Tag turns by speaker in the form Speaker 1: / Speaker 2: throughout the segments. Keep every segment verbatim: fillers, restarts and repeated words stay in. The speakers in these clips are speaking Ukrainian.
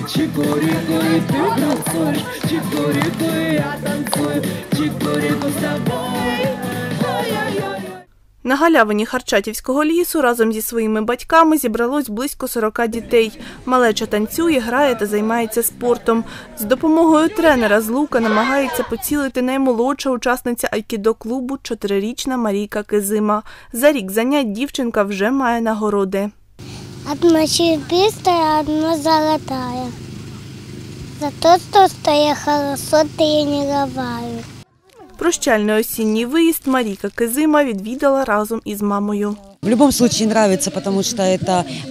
Speaker 1: Чикурику, и ты танцуешь, чикурику, и я танцую, чикурику с тобой. Ой-ой-ой.
Speaker 2: На галявині Харчатівського лісу разом зі своїми батьками зібралось близько сорока дітей. Малеча танцює, грає та займається спортом. З допомогою тренера з лука намагається поцілити наймолодша учасниця айкідо-клубу – чотирирічна Марійка Кизима. За рік занять дівчинка вже має нагороди.
Speaker 3: Одна серебристая, одна золотая. За то, что я хорошо тренироваю.
Speaker 2: Прощальний осінній виїзд Марійка Кизима відвідала разом із мамою.
Speaker 4: В будь-якому випадку подобається, тому що це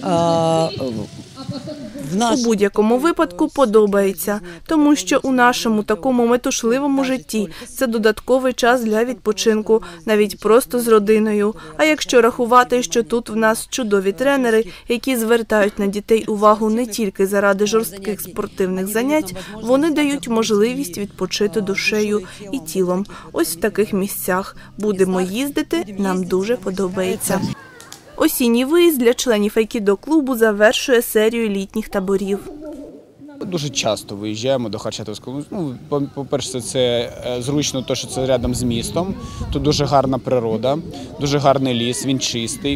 Speaker 4: в наш...
Speaker 2: У будь-якому випадку подобається, тому що у нашому такому метушливому житті це додатковий час для відпочинку, навіть просто з родиною. А якщо рахувати, що тут в нас чудові тренери, які звертають на дітей увагу не тільки заради жорстких спортивних занять, вони дають можливість відпочити душею і тілом. Ось в таких місцях. Будемо їздити, нам дуже подобається. Осінній виїзд для членів айкідо-клубу завершує серію літніх таборів.
Speaker 5: Дуже часто виїжджаємо до Харчатівського. Ну, по-перше, це зручно, те, що це рядом з містом. Тут дуже гарна природа, дуже гарний ліс, він чистий.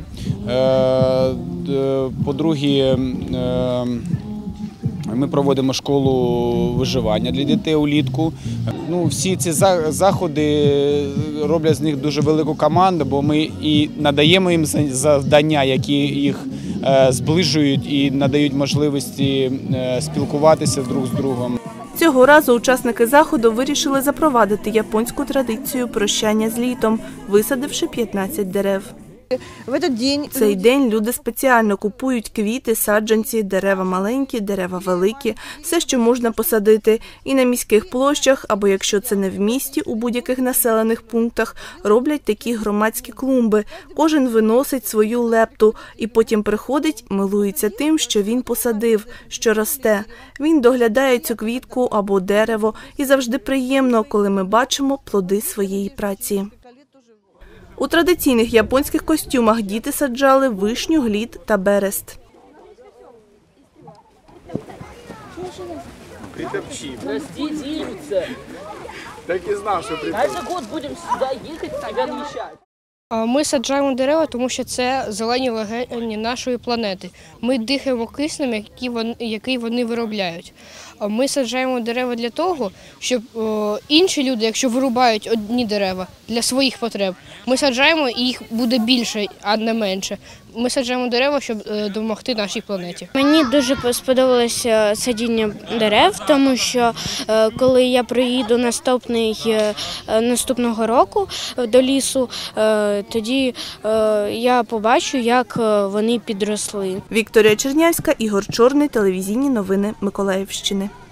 Speaker 5: По-друге, ми проводимо школу виживання для дітей улітку. Ну, всі ці заходи роблять з них дуже велику команду, бо ми і надаємо їм завдання, які їх зближують і надають можливості спілкуватися друг з другом.
Speaker 2: Цього разу учасники заходу вирішили запровадити японську традицію прощання з літом, висадивши п'ятнадцять дерев. В цей день люди спеціально купують квіти, саджанці, дерева маленькі, дерева великі, все, що можна посадити. І на міських площах, або якщо це не в місті, у будь-яких населених пунктах, роблять такі громадські клумби. Кожен виносить свою лепту і потім приходить, милується тим, що він посадив, що росте. Він доглядає цю квітку або дерево, і завжди приємно, коли ми бачимо плоди своєї праці. У традиційних японських костюмах діти саджали вишню, глід та берест.
Speaker 5: Так і знав, що
Speaker 6: Ми саджаємо дерева, тому що це зелені легені нашої планети. Ми дихаємо киснем, який вони виробляють. Ми саджаємо дерева для того, щоб інші люди, якщо вирубають одні дерева для своїх потреб, ми саджаємо і їх буде більше, а не менше. Ми саджаємо дерева, щоб допомогти нашій планеті.
Speaker 7: Мені дуже сподобалося садіння дерев, тому що коли я приїду наступний, наступного року до лісу, тоді я побачу, як вони підросли.
Speaker 2: Вікторія Чернявська, Ігор Чорний, телевізійні новини Миколаївщини.